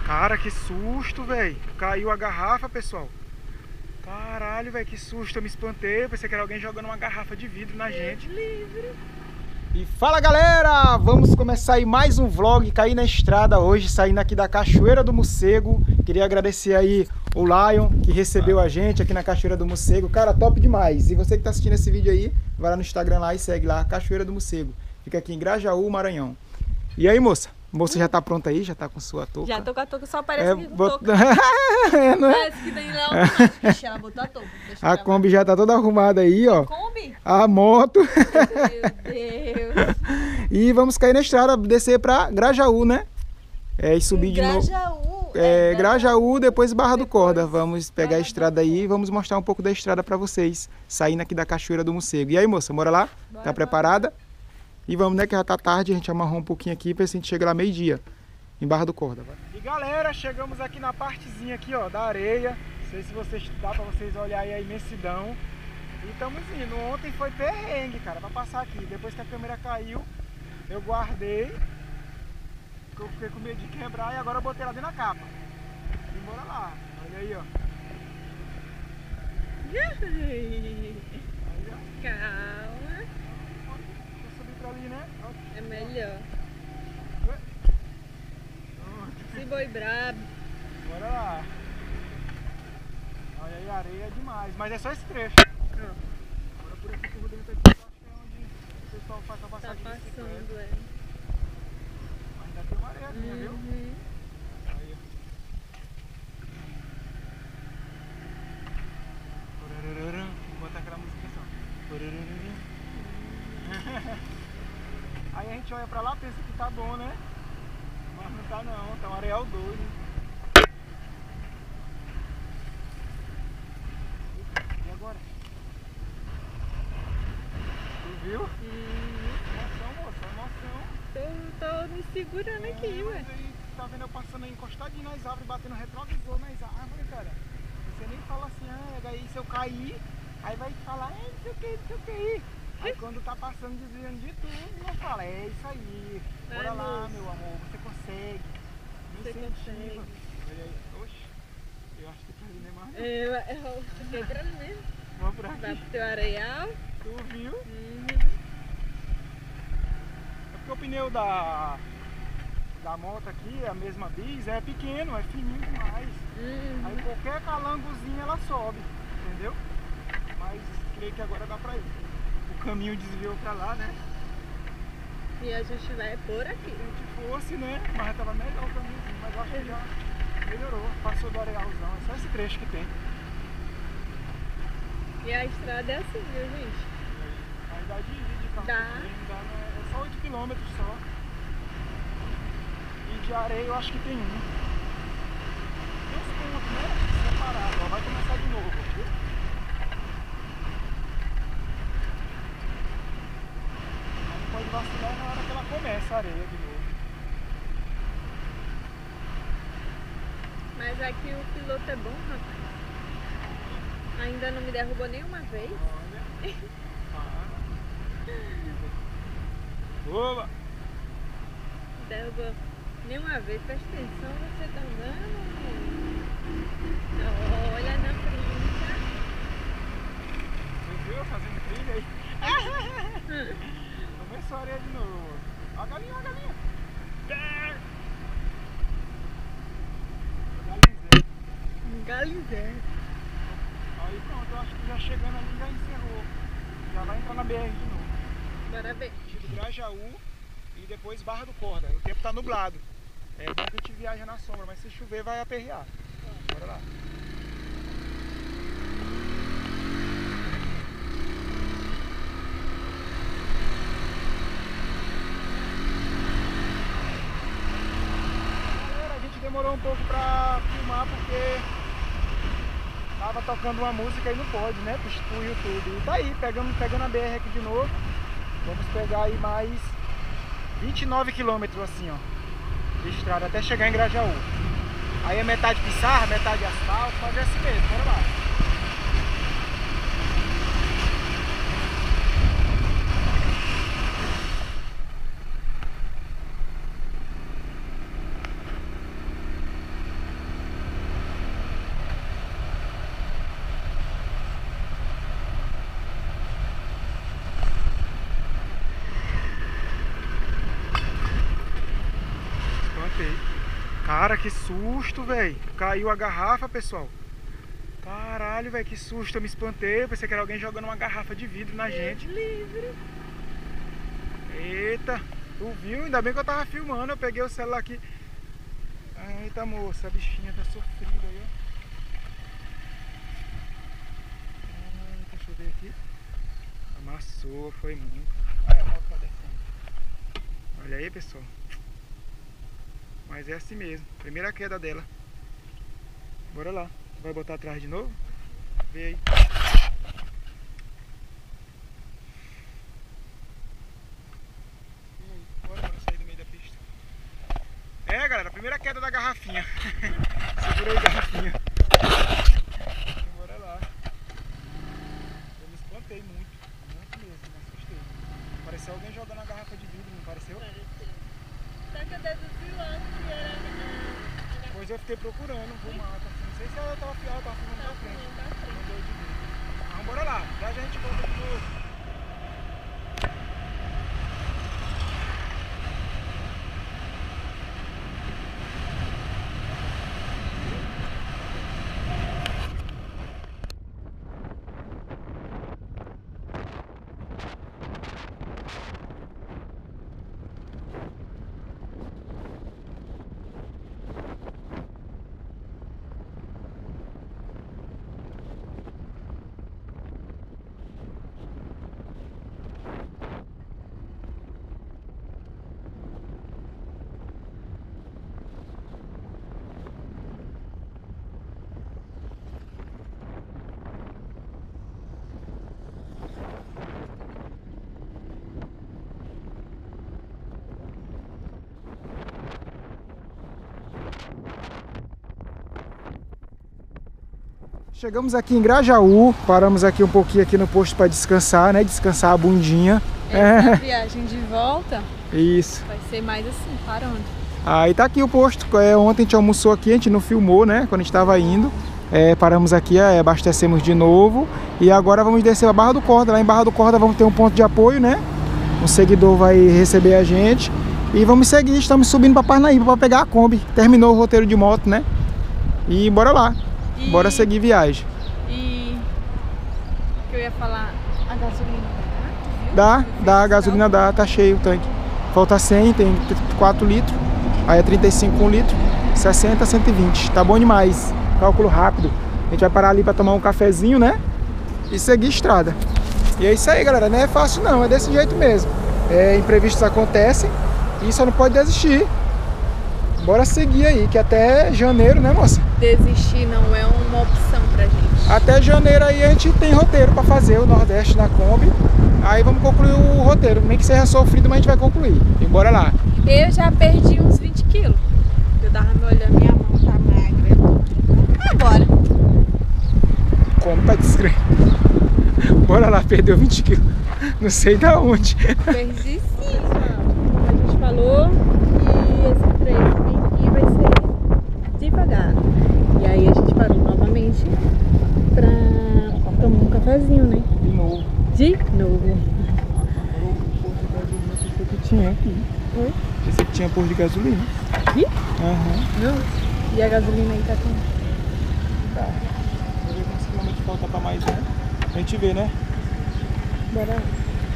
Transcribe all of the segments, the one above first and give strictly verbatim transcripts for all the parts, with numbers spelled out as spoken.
Cara, que susto, velho. Caiu a garrafa, pessoal. Caralho, velho, que susto. Eu me espantei. Eu pensei que era alguém jogando uma garrafa de vidro na gente. Livre. E fala, galera! Vamos começar aí mais um vlog. Caí na estrada hoje, saindo aqui da Cachoeira do Morcego. Queria agradecer aí o Lion, que recebeu a gente aqui na Cachoeira do Morcego. Cara, top demais. E você que tá assistindo esse vídeo aí, vai lá no Instagram lá e segue lá, Cachoeira do Morcego. Fica aqui em Grajaú, Maranhão. E aí, moça? Moça já tá pronta aí? Já tá com sua touca? Já tô com a touca, só parece É, que bot... touca. é, não é? Parece que tem lá um... Ixi, ela botou a touca. Deixa eu A gravar. Kombi já tá toda arrumada aí, ó. Kombi? A moto. Meu Deus. E vamos cair na estrada, descer pra Grajaú, né? É, e subir de novo. Grajaú. É, Grajaú, depois Barra do Depois Corda. Vamos pegar a Barra estrada do aí e vamos mostrar um pouco da estrada pra vocês. Saindo aqui da Cachoeira do Morcego. E aí, moça, bora lá? Bora, Tá preparada? E vamos, né, que já tá tarde, a gente amarrou um pouquinho aqui pra ver se a gente chega lá meio-dia. Em Barra do Corda. Vai. E galera, chegamos aqui na partezinha aqui, ó, da areia. Não sei se vocês, dá pra vocês olharem a imensidão. E estamos indo. Ontem foi perrengue, cara, pra passar aqui. Depois que a câmera caiu, eu guardei. Eu fiquei com medo de quebrar e agora eu botei ela dentro da capa. E bora lá. Olha aí, ó. Aí, ó. Calma. Vou subir pra ali, né? Ó. É melhor. Se boi brabo. Bora lá. Olha aí, areia é demais. Mas é só esse trecho. Agora por aqui por dentro aqui, eu acho que é onde o pessoal faz a Tá passagem de bicicleta. passando, é. Mas ainda tem uma areiazinha, viu? Uhum. Aí, ó. Vou botar aquela música só. Aí a gente olha pra lá, pensa que tá bom, né? Mas não tá não, tá um areal doido. E agora? Tu viu? Uhum. Emoção, moça, emoção. Tô, tô me segurando É, aqui, ué. mas aí, tá vendo eu passando aí encostadinho nas árvores, batendo retrovisor nas árvores, cara. Você nem fala assim, ah, aí se eu cair, aí vai falar, é, não sei o que, não sei o que. Aí quando tá passando, desviando de tudo, não fala, é isso aí. Bora Ai, lá, moço. meu amor, você consegue. Me Você incentiva. consegue. Olha aí, oxe, eu acho que tá ali, né, Marcos? Eu, eu fiquei pra ali mesmo. Vamos por Vai aqui. pro teu areal. Tu viu? Uhum. É porque o pneu da, da moto aqui, a mesma bis, é pequeno, é fininho demais. Uhum. Aí qualquer calangozinho ela sobe, entendeu? Mas creio que agora dá pra ir. O caminho desviou pra lá, né? E a gente vai por Se aqui. a gente fosse, né? Mas já tava melhor o caminhozinho, mas eu acho que já melhorou. Passou do arealzão, é só esse trecho que tem. E a estrada é assim, viu, gente? Mas dá de ir de carro. Dá. também, dá, né? É só oito quilômetros só. E de areia eu acho que tem um. Tem uns pontos, né? Separado, ó. Vai começar de novo, viu? Aí pode vacilar na hora que ela começa a areia de novo. Mas aqui o piloto é bom, rapaz. Ainda não me derrubou nenhuma vez. Olha. Para. Oba! Derrubou nenhuma vez. Presta atenção, você tá andando. Olha na frente. Você viu? Fazendo trilha aí. Começou a areia de novo. Ó a galinha, ó a galinha. Galinzé. Galizé. Aí pronto, eu acho que já chegando ali já encerrou. Já vai entrar na B R de novo. Bora ver. Tipo Grajaú e depois Barra do Corda. O tempo tá nublado. É bom que a gente viaja na sombra, mas se chover vai aperrear. Bora lá. Galera, a gente demorou um pouco pra filmar porque tava tocando uma música e não pode, né? Pro YouTube. E tá aí, pegando, pegando a B R aqui de novo. Vamos pegar aí mais vinte e nove quilômetros assim, ó, de estrada até chegar em Grajaú. Aí é metade pissarra, metade asfalto, mas é assim mesmo, bora lá. espantei. Cara, que susto, velho. Caiu a garrafa, pessoal. Caralho, velho, que susto. Eu me espantei. Eu pensei que era alguém jogando uma garrafa de vidro na gente. Livre. Eita, tu viu? Ainda bem que eu tava filmando. Eu peguei o celular aqui. Eita, moça, a bichinha tá sofrida aí, ó. Deixa eu ver aqui. Amassou, foi muito. Olha a moto tá descendo. Olha aí, pessoal. Mas é assim mesmo. Primeira queda dela. Bora lá. Vai botar atrás de novo? Vê aí. Bora, bora sair do meio da pista. É, galera, primeira queda da garrafinha. Segura aí, garrafinha. Bora lá. Eu me espantei muito. Muito mesmo, me assustei. Pareceu alguém jogando a garrafa de vidro, não pareceu? Só que eu deduzi logo que era a... Pois eu fiquei procurando, vou mata, assim. Não sei se ela tava filmando, tava filmando pra frente. Não deu de ver. Então bora lá, já já a gente volta de novo. Chegamos aqui em Grajaú, paramos aqui um pouquinho aqui no posto para descansar, né? Descansar a bundinha. Essa é. viagem de volta Isso. Vai ser mais assim, parando. Aí tá aqui o posto. É, ontem a gente almoçou aqui, a gente não filmou, né? Quando a gente estava indo. É, paramos aqui, é, abastecemos de novo. E agora vamos descer a Barra do Corda. Lá em Barra do Corda vamos ter um ponto de apoio, né? Um seguidor vai receber a gente. E vamos seguir, estamos subindo para Parnaíba para pegar a Kombi. Terminou o roteiro de moto, né? E bora lá. E... Bora seguir viagem. E o que eu ia falar, a gasolina dá? Dá, a gasolina dá, tá cheio o tanque. Falta cem, tem quatro litros. Aí é trinta e cinco com um litro, sessenta, cento e vinte. Tá bom demais. Cálculo rápido. A gente vai parar ali para tomar um cafezinho, né? E seguir estrada. E é isso aí, galera. Não é fácil não, é desse jeito mesmo. É, imprevistos acontecem e só não pode desistir. Bora seguir aí, que até janeiro, né, moça? Desistir não é uma opção pra gente. Até janeiro aí a gente tem roteiro pra fazer, o Nordeste na Kombi. Aí vamos concluir o roteiro. Nem que seja sofrido, mas a gente vai concluir. E bora lá. Eu já perdi uns vinte quilos. Eu tava me olhando, minha mão tá magra. Agora. Como tá descrendo? Bora lá, perdeu vinte quilos. Não sei da onde. Perdi sim, só. A gente falou que esse trecho aqui vai ser devagar. E aí a gente parou novamente pra tomar um cafezinho, né? De novo. De novo. Pensei que tinha aqui. Oi? Pensei que tinha posto de gasolina. Aqui? Aham. Não. E a gasolina aí tá com... Tá. Vou ver quantos quilômetros falta pra mais um. A gente vê, né? Bora lá.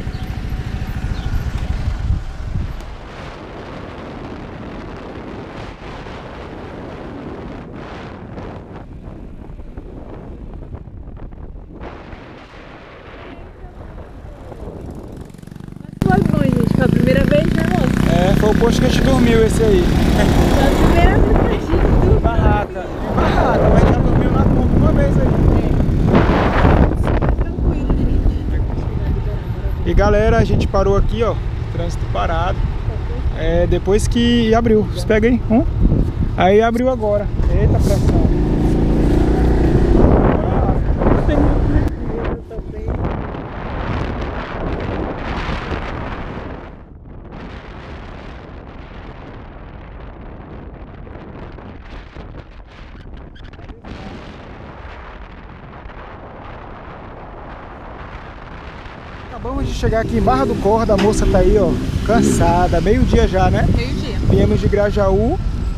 Foi a primeira vez, né, moça? É, foi o posto que a gente dormiu esse aí. Foi a primeira vez que a gente dormiu. Barraca. Barraca, mas já dormiu na Kombi uma vez aí. Super tranquilo, gente. E galera, a gente parou aqui, ó. Trânsito parado. É, depois que abriu. Você pega aí, um. Aí abriu agora. Eita pressão. Acabamos de chegar aqui em Barra do Corda, a moça tá aí, ó, cansada, meio dia já, né? Meio dia. Viemos de Grajaú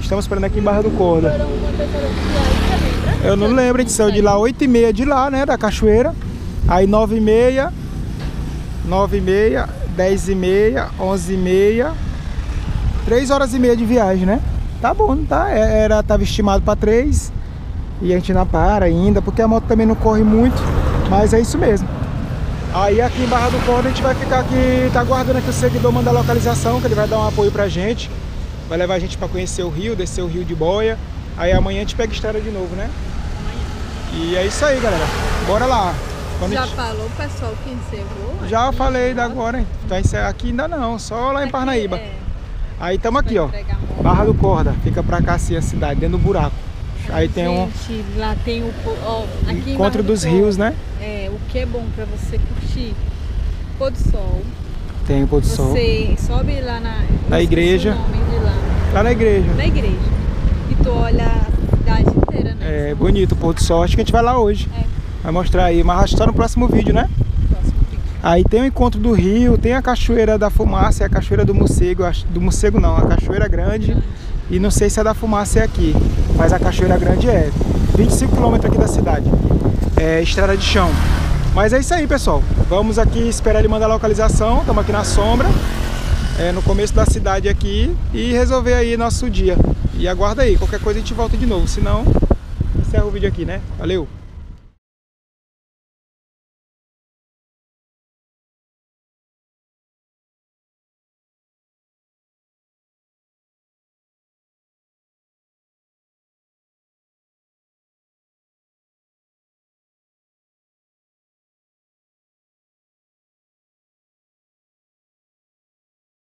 Estamos esperando aqui em Barra do Corda. Foram quantas horas de viagem, você lembra? Eu não lembro, a gente saiu de lá oito e meia de lá, né, da cachoeira. Aí nove e meia, nove e meia, dez e meia, onze e meia, três horas e meia de viagem, né? Tá bom, não tá? Era, tava estimado para três e a gente não para ainda, porque a moto também não corre muito, mas é isso mesmo. Aí aqui em Barra do Corda a gente vai ficar aqui, tá aguardando aqui o seguidor mandar a localização, que ele vai dar um apoio pra gente. Vai levar a gente para conhecer o rio, descer o rio de boia. Aí amanhã a gente pega estrada de novo, né? Amanhã. E é isso aí, galera. Bora lá. Quando Já gente... falou o pessoal que encerrou? Já falei da agora, hein? Tá encerrado aqui ainda não, só lá em Parnaíba. É. Aí estamos aqui, ó. Barra do Corda. Fica pra cá assim a cidade, dentro do buraco. Aí tem um... lá tem o... Ó, aqui Encontro dos rios, né? É, o que é bom pra você curtir. Pôr do sol. Tem o pôr do sol. Você sobe lá na... Na igreja. O nome de lá. Lá na igreja. Na igreja. E tu olha a cidade inteira, né? É, bonito o pôr do sol. Acho que a gente vai lá hoje. É. Vai mostrar aí, mas só no próximo vídeo, né? Próximo vídeo. Aí tem o encontro do rio, tem a Cachoeira da Fumaça, é a Cachoeira do Morcego, do Morcego não, a Cachoeira Grande. Grande. E não sei se a da Fumaça é aqui, mas a Cachoeira Grande é vinte e cinco quilômetros aqui da cidade. É estrada de chão. Mas é isso aí, pessoal. Vamos aqui esperar ele mandar a localização, estamos aqui na sombra, é, no começo da cidade aqui, e resolver aí nosso dia. E aguarda aí, qualquer coisa a gente volta de novo, senão encerra o vídeo aqui, né? Valeu!